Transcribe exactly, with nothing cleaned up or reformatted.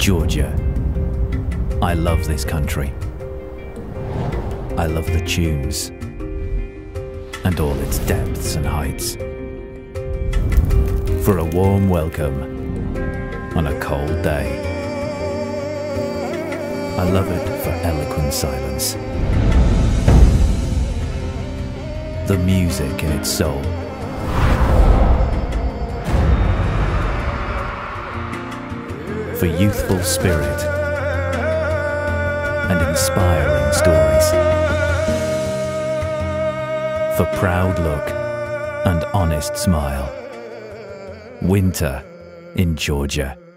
Georgia. I love this country. I love the tunes and all its depths and heights. For a warm welcome on a cold day. I love it for eloquent silence. The music in its soul. For youthful spirit and inspiring stories. For proud look and honest smile. Winter in Georgia.